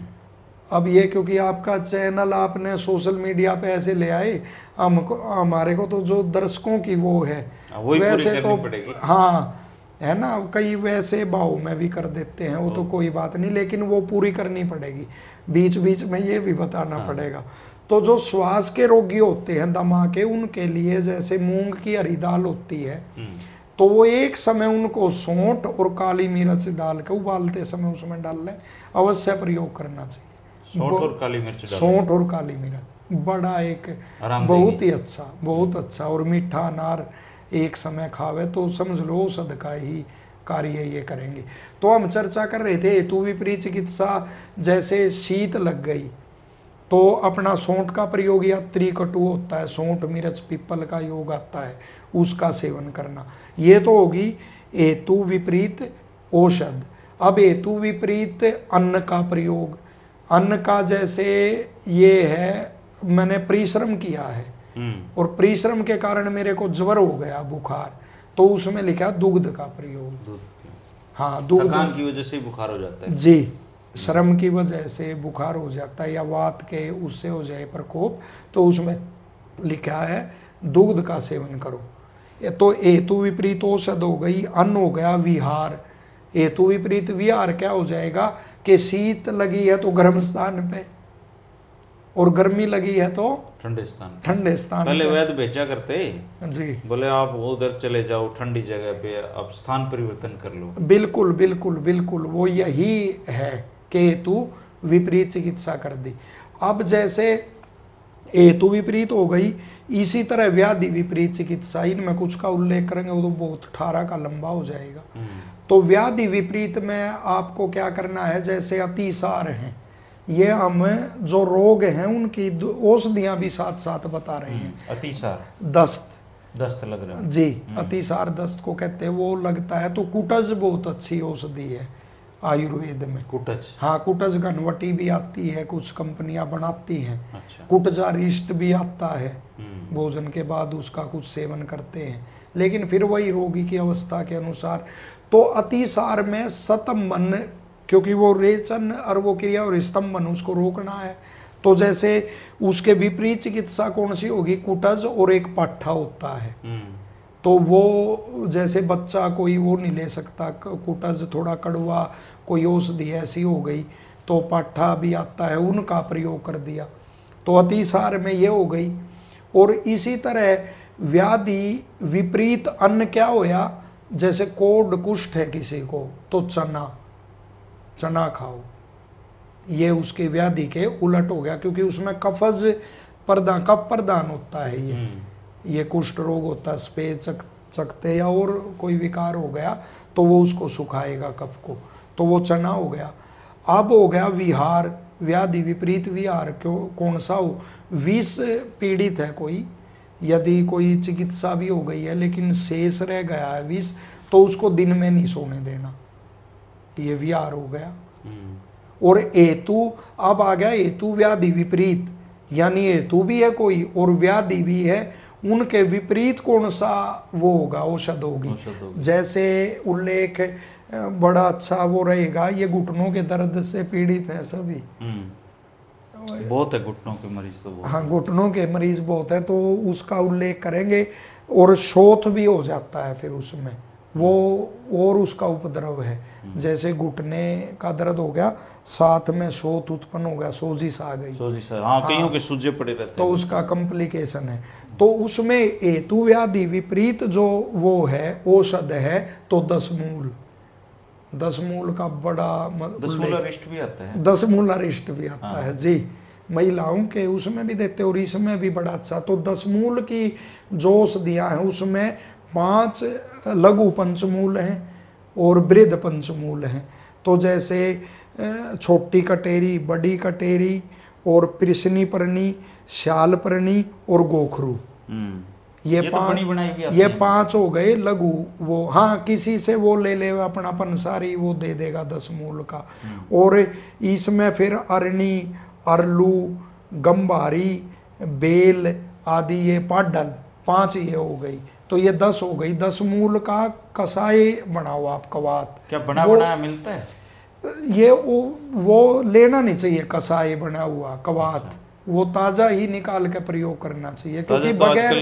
अब ये क्योंकि आपका चैनल आपने सोशल मीडिया पे ऐसे ले आए, हमको हमारे को तो जो दर्शकों की वो है वैसे तो हाँ है ना, कई वैसे भाव में भी कर देते हैं, वो तो कोई बात नहीं, लेकिन वो पूरी करनी पड़ेगी, बीच बीच में ये भी बताना पड़ेगा। तो जो श्वास के रोगी होते हैं दमा के, उनके लिए जैसे मूंग की हरी दाल होती है, तो वो एक समय उनको सौंठ और काली मिर्च डाल के उबालते समय उसमें डाल लें, अवश्य प्रयोग करना चाहिए। सौंठ और काली मिर्च, सौंठ और काली मिर्च बड़ा एक बहुत ही अच्छा, बहुत अच्छा। और मीठा अनार एक समय खावे तो समझ लो औषध का ही कार्य ये करेंगे। तो हम चर्चा कर रहे थे हेतु विपरीत चिकित्सा, जैसे शीत लग गई तो अपना सौंठ का प्रयोग या त्रिकटु होता है, सौंठ मिर्च पीपल का योग आता है, उसका सेवन करना, ये तो होगी हेतु विपरीत औषध। अब हेतु विपरीत अन्न का प्रयोग, अन्न का जैसे ये है, मैंने परिश्रम किया है और परिश्रम के कारण मेरे को ज्वर हो गया, बुखार, तो उसमें लिखा दुग्ध का प्रयोग। हाँ, दुग्ध की वजह से बुखार हो जाता है जी, श्रम की वजह से बुखार हो जाता है या वात के उससे हो जाए प्रकोप, तो उसमें लिखा है दुग्ध का सेवन करो। तो हेतु विपरीत औषध हो गई, अन्न हो गया विहार। हेतु विपरीत विहार क्या हो जाएगा कि शीत लगी है तो गर्म स्थान पे, और गर्मी लगी है तो ठंडे स्थान, ठंडे स्थान। पहले वैद्य भेजा करते जी, बोले आप उधर चले जाओ ठंडी जगह पे, अब स्थान परिवर्तन कर लो। बिल्कुल बिल्कुल बिल्कुल, वो यही है कि हेतु विपरीत चिकित्सा कर दी। अब जैसे हेतु विपरीत हो गई, इसी तरह व्याधि विपरीत चिकित्सा, इनमें कुछ का उल्लेख करेंगे वो तो बहुत 18 का लंबा हो जाएगा। तो व्याधि विपरीत में आपको क्या करना है, जैसे अतिसार है, ये हम जो रोग हैं उनकी औषधियां भी साथ साथ बता रहे हैं। अतिसार, दस्त लग रहा है जी, अतिसार दस्त को कहते हैं, वो लगता है तो कुटज बहुत अच्छी औषधि है आयुर्वेद में। कुटज, हाँ, कुटज घनवटी भी आती है, कुछ कंपनियां बनाती हैं। अच्छा। कुटजारिष्ट भी आता है, भोजन के बाद उसका कुछ सेवन करते हैं, लेकिन फिर वही रोगी की अवस्था के अनुसार। तो अतिसार में स्तंभन, क्योंकि वो रेचन और वो क्रिया और स्तंभन उसको रोकना है, तो जैसे उसके विपरीत चिकित्सा कौन सी होगी, कुटज और एक पाठा होता है। तो वो जैसे बच्चा कोई वो नहीं ले सकता, कुटज थोड़ा कड़वा, कोई औषधि ऐसी हो गई, तो पाठा भी आता है, उनका प्रयोग कर दिया। तो अतिसार में ये हो गई। और इसी तरह व्याधि विपरीत अन्न क्या होया, जैसे कोढ़ कुष्ठ है किसी को, तो चना खाओ, ये उसके व्याधि के उलट हो गया, क्योंकि उसमें कफ प्रदान होता है। ये कुष्ठ रोग होता है, सफेद चकते या और कोई विकार हो गया तो वो उसको सुखाएगा कफ को, तो वो चना हो गया। अब हो गया विहार, व्याधि विपरीत विहार, क्यों कौन सा हो, विष पीड़ित है कोई, यदि कोई चिकित्सा भी हो गई है लेकिन शेष रह गया है विष, तो उसको दिन में नहीं सोने देना, ये विहार हो गया। और हेतु, अब आ गया हेतु व्याधि विपरीत, यानी हेतु भी है कोई और व्याधि भी है, उनके विपरीत कौन सा वो होगा, औषध होगी। जैसे उल्लेख बड़ा अच्छा वो रहेगा, ये घुटनों के दर्द से पीड़ित है सभी, बहुत है घुटनों के मरीज तो बहुत। हाँ, घुटनों के मरीज बहुत है, तो उसका उल्लेख करेंगे। और शोथ भी हो जाता है फिर उसमें, वो और उसका उपद्रव है, जैसे घुटने का दर्द हो गया, साथ में शोथ उत्पन्न हो गया, सोजिश आ गई, हाँ, कईयों के सूजे पड़े रहते हैं, तो उसका कॉम्प्लिकेशन है। तो उसमें हेतु व्याधि विपरीत जो वो है औषध है, तो दस मूल का बड़ा दशमूलारिष्ट भी आता है, दशमूलारिष्ट भी आता है जी, महिलाओं के उसमें भी देते और इसमें भी बड़ा अच्छा। तो 10 मूल की जो औषधियाँ हैं उसमें 5 लघु पंचमूल हैं और वृद्ध पंचमूल हैं। तो जैसे छोटी कटेरी, बड़ी कटेरी और पिरसनी परनी, श्याल परनी और गोखरू, ये तो 5 हो गए लघु। वो हाँ, किसी से वो ले ले अपना पंसारी, वो दे देगा 10 मूल का। और इसमें फिर अरणी, अरलू, गंभारी, बेल आदि, ये पाडल, 5 ये हो गई, तो ये 10 हो गई। 10 मूल का कसाई बनाओ आप, कवात। क्या बनाया मिलता है? ये वो लेना नहीं चाहिए कसाई बना हुआ कवात, अच्छा। वो ताज़ा ही निकाल के प्रयोग करना चाहिए, क्योंकि तो बगैर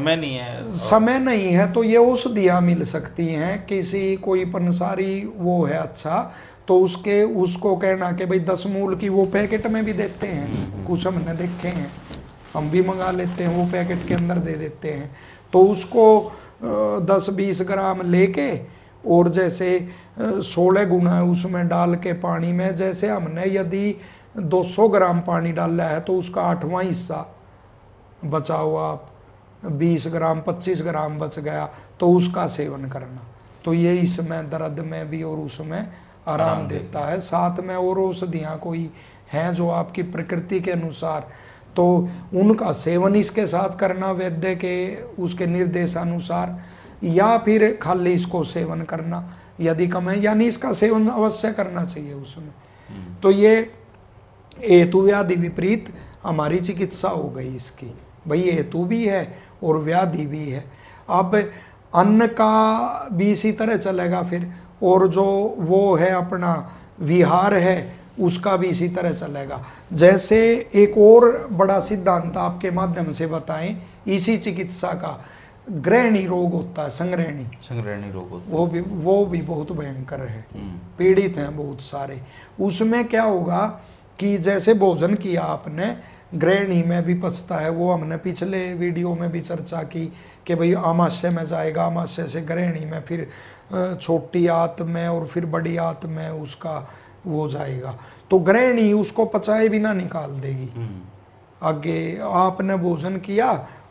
समय नहीं है तो ये औषधियाँ मिल सकती हैं। किसी कोई पंसारी वो है अच्छा, तो उसको कहना कि भाई 10 मूल की, वो पैकेट में भी देते हैं, कुछ हमने देखे हैं, हम भी मंगा लेते हैं, वो पैकेट के अंदर दे देते हैं। तो उसको 10-20 ग्राम लेके, और जैसे 16 गुना उसमें डाल के पानी में, जैसे हमने यदि 200 ग्राम पानी डाला है तो उसका 8वां हिस्सा बचाओ आप, 20 ग्राम 25 ग्राम बच गया, तो उसका सेवन करना। तो ये इसमें दर्द में भी और उसमें आराम देता है। साथ में और औषधियाँ कोई हैं जो आपकी प्रकृति के अनुसार, तो उनका सेवन इसके साथ करना वैद्य के उसके निर्देशानुसार, या फिर खाली इसको सेवन करना यदि कम है, यानी इसका सेवन अवश्य करना चाहिए उसमें। तो ये हेतु व्याधि विपरीत हमारी चिकित्सा हो गई इसकी, भाई हेतु भी है और व्याधि भी है। अब अन्न का भी इसी तरह चलेगा फिर, और जो वो है अपना विहार है उसका भी इसी तरह चलेगा। जैसे एक और बड़ा सिद्धांत आपके माध्यम से बताएं इसी चिकित्सा का, ग्रहणी रोग होता है, संग्रहणी रोग होता है, वो भी बहुत भयंकर है, पीड़ित हैं बहुत सारे। उसमें क्या होगा कि जैसे भोजन किया आपने, ग्रहणी में भी पचता है, वो हमने पिछले वीडियो में भी चर्चा की कि भाई आमाशय में जाएगा, आमाशय से ग्रहणी में, फिर छोटी आंत में और फिर बड़ी आंत में उसका वो जाएगा, तो ग्रहणी उसको पचाए बिना निकाल देगी। आगे आपने भोजन किया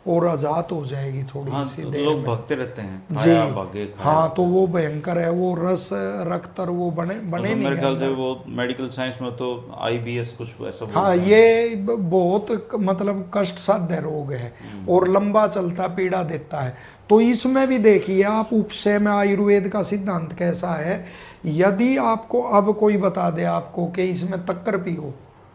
और आजाद हो जाएगी थोड़ी हाँ, सी तो देर लोग में। भगते रहते हैं, जी खाया भागे खाया हाँ, तो वो भयंकर है, वो रस रक्त और वो बने तो नहीं मेरे ख्याल से अंदर। वो मेडिकल साइंस में तो IBS कुछ ऐसा हाँ, बोलते हैं। ये बहुत मतलब कष्ट साध्य रोग है और लंबा चलता पीड़ा देता है। तो इसमें भी देखिए आप, उपशय में आयुर्वेद का सिद्धांत कैसा है। यदि आपको अब कोई बता दे आपको कि इसमें तक्कर पियो,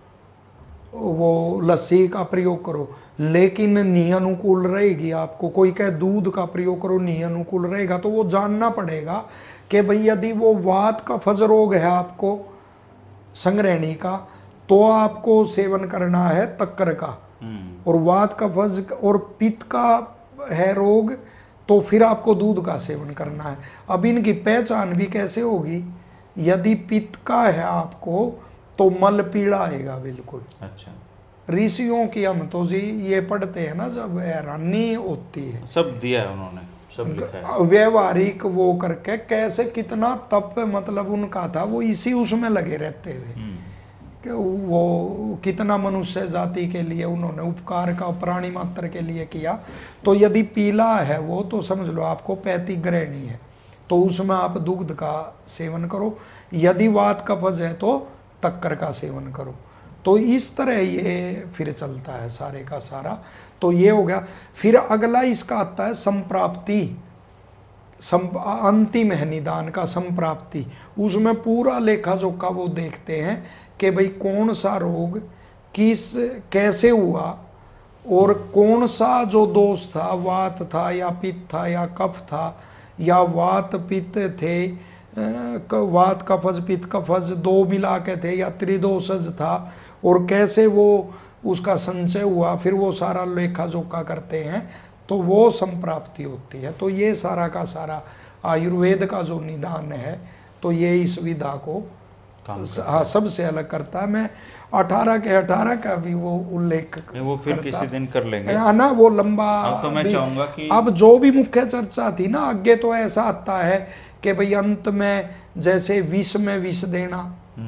वो लस्सी का प्रयोग करो, लेकिन नी अनुकूल रहेगी, आपको कोई कहे दूध का प्रयोग करो नी अनुकूल रहेगा, तो वो जानना पड़ेगा कि भाई यदि वो वात का फज रोग है आपको, संग्रहणी का, तो आपको सेवन करना है तक्कर का, और वात का फज और पित्त का है रोग, तो फिर आपको दूध का सेवन करना है। अब इनकी पहचान भी कैसे होगी, यदि पित्त का है आपको तो मल पीला आएगा बिल्कुल। अच्छा, ऋषियों की हम तो जी ये पढ़ते हैं ना, जब हैरानी होती है, सब दिया है उन्होंने, सब लिखा है। व्यवहारिक वो करके कैसे कितना तप मतलब उनका था, वो इसी उसमें लगे रहते थे कि वो कितना मनुष्य जाति के लिए उन्होंने उपकार का प्राणी मात्र के लिए किया। तो यदि पीला है वो, तो समझ लो आपको पैती ग्रहणी है, तो उसमें आप दुग्ध का सेवन करो। यदि वात का फज है तो तक्कर का सेवन करो। तो इस तरह ये फिर चलता है सारे का सारा। तो ये हो गया। फिर अगला इसका आता है संप्राप्ति, अंतिम है निदान का संप्राप्ति। उसमें पूरा लेखा जोखा वो देखते हैं कि भाई कौन सा रोग किस कैसे हुआ, और कौन सा जो दोष था, वात था या पित्त था या कफ था, या वात पित्त थे, वात कफज पित्त कफज दो मिला के थे, या त्रिदोषज था, और कैसे वो उसका संचय हुआ, फिर वो सारा लेखा जोखा करते हैं, तो वो संप्राप्ति होती है। तो ये सारा का सारा आयुर्वेद का जो निदान है, तो ये इस विधा को हाँ सबसे अलग करता है। मैं 18 के 18 का भी वो उल्लेख वो फिर किसी दिन कर लेंगे ना, वो लंबा। अब तो मैं चाहूंगा कि अब जो भी मुख्य चर्चा थी ना आगे, तो ऐसा आता है कि भाई अंत में जैसे विष में विष देना,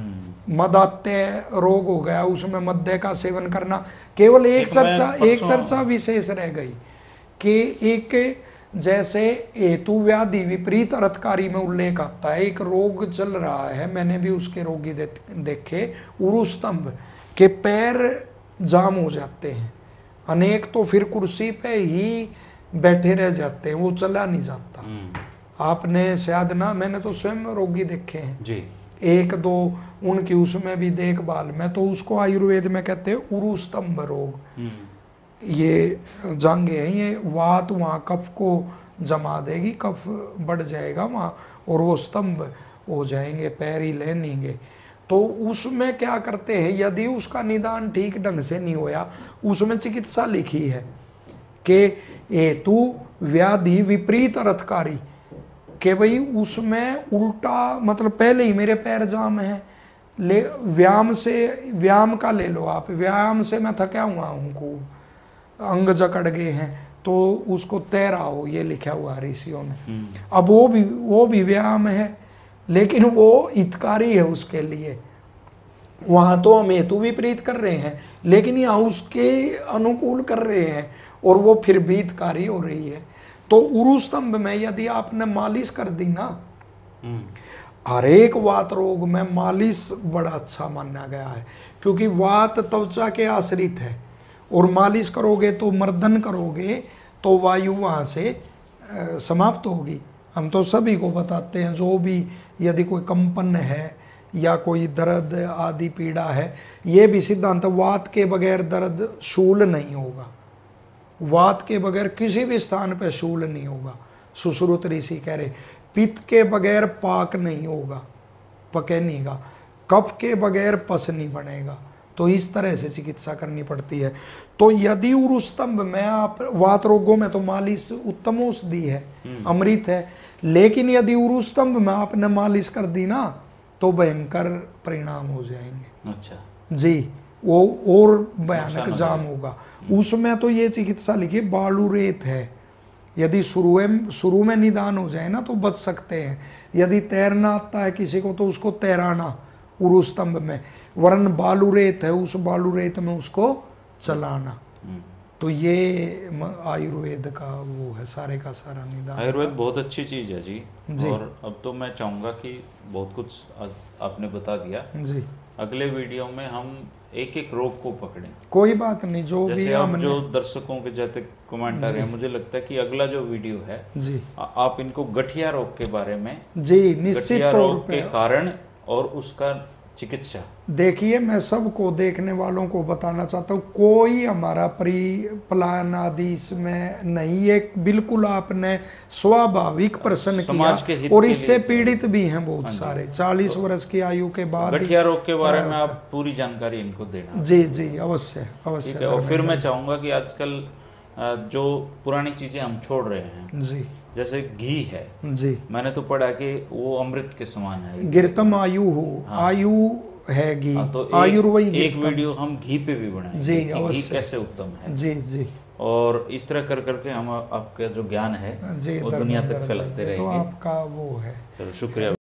मदात्य रोग हो गया उसमें मद्य का सेवन करना। केवल एक चर्चा विशेष रह गई कि एक जैसे हेतु व्याधि विपरीत अर्थकारी में उल्लेख आता है, एक रोग चल रहा है, मैंने भी उसके रोगी देखे, उरुस्तंभ के पैर जाम हो जाते हैं, अनेक तो फिर कुर्सी पे ही बैठे रह जाते हैं, वो चला नहीं जाता। आपने शायद ना, मैंने तो स्वयं रोगी देखे हैं जी, एक दो उनकी उसमें भी देखभाल में, तो उसको आयुर्वेद में कहते हैं उरुस्तंभ रोग। ये जांघें हैं, ये वात वहाँ कफ को जमा देगी, कफ बढ़ जाएगा वहाँ और वो स्तंभ हो जाएंगे, पैर ही ले लेंगे। तो उसमें क्या करते हैं, यदि उसका निदान ठीक ढंग से नहीं होया, उसमें चिकित्सा लिखी है कि हेतु व्याधि विपरीत अर्थकारी, कि भाई उसमें उल्टा मतलब पहले ही मेरे पैर जाम है, ले व्यायाम का ले लो आप, व्यायाम से मैं थका हुआ हूँ, खूब अंग जकड़ गए हैं, तो उसको तैराओ, ये लिखा हुआ ऋषियों में। अब वो भी व्यायाम है, लेकिन वो हितकारी है उसके लिए। वहाँ तो हम हेतु विपरीत कर रहे हैं, लेकिन यहाँ उसके अनुकूल कर रहे हैं, और वो फिर भी हितकारी हो रही है। तो उरुस्तंभ में यदि आपने मालिश कर दी ना, हर एक वात रोग में मालिश बड़ा अच्छा माना गया है, क्योंकि वात त्वचा के आश्रित है, और मालिश करोगे तो मर्दन करोगे तो वायु वहाँ से समाप्त होगी। हम तो सभी को बताते हैं, जो भी यदि कोई कंपन है या कोई दर्द आदि पीड़ा है, ये भी सिद्धांत, वात के बगैर दर्द शूल नहीं होगा, वात के बगैर किसी भी स्थान पे शूल नहीं होगा, सुश्रुत ऋषि कह रहे। पित्त के बगैर पाक नहीं होगा, पके नहीं गा, कफ के बगैर पस नहीं बनेगा। तो इस तरह से चिकित्सा करनी पड़ती है। तो यदि उरुस्तंभ में आप, वात रोगों में तो मालिश उत्तम औषधि है, अमृत है, लेकिन यदि उरुस्तंभ में आपने मालिश कर दी ना, तो भयंकर परिणाम हो जाएंगे। अच्छा जी, वो और भयानक जाम होगा। उसमें तो ये चिकित्सा लिखी, बालूरेत है, यदि शुरू में निदान हो जाए ना तो बच सकते हैं। यदि तैरना आता है किसी को तो उसको तैराना उरुस्तंभ में, वरन बालूरेत है, उस बालूरेत में उसको चलाना। तो ये आयुर्वेद का वो है, सारे का सारा निदान। आयुर्वेद बहुत अच्छी चीज है जी। जी। और अब तो मैं चाहूँगा कि बहुत कुछ आपने बता दिया जी। अगले वीडियो में हम एक एक रोग को पकड़ें। कोई बात नहीं, जो भी अब हमने जो दर्शकों के जैसे कमेंट आ रहे हैं, मुझे लगता है कि अगला जो वीडियो है जी आप इनको गठिया रोग के बारे में, जी निश्चित गठिया तौर रोग पे के कारण और उसका चिकित्सा। देखिए, मैं सबको देखने वालों को बताना चाहता हूँ, कोई हमारा प्री प्लान आदि इसमें नहीं है, बिल्कुल आपने स्वाभाविक प्रश्न समाज के किया हित और के इससे लिए पीड़ित भी हैं बहुत सारे, 40 वर्ष की आयु के बाद। गठिया रोग के बारे में आप पूरी जानकारी इनको देना। जी जी अवश्य अवश्य। ठीक है। और फिर मैं चाहूँगा कि आजकल जो पुरानी चीजें हम छोड़ रहे हैं, जी जैसे घी है, जी मैंने तो पढ़ा कि वो अमृत के समान है। गिरतम आयु हो, आयु है घी, तो आयुर्वेद एक वीडियो हम घी पे भी बनाएंगे जी कि अवश्य, घी कैसे उत्तम है। जी जी। और इस तरह कर करके हम आपका जो ज्ञान है जी वो दुनिया तक फैलाते तो रहेंगे। आपका वो है। चलो शुक्रिया।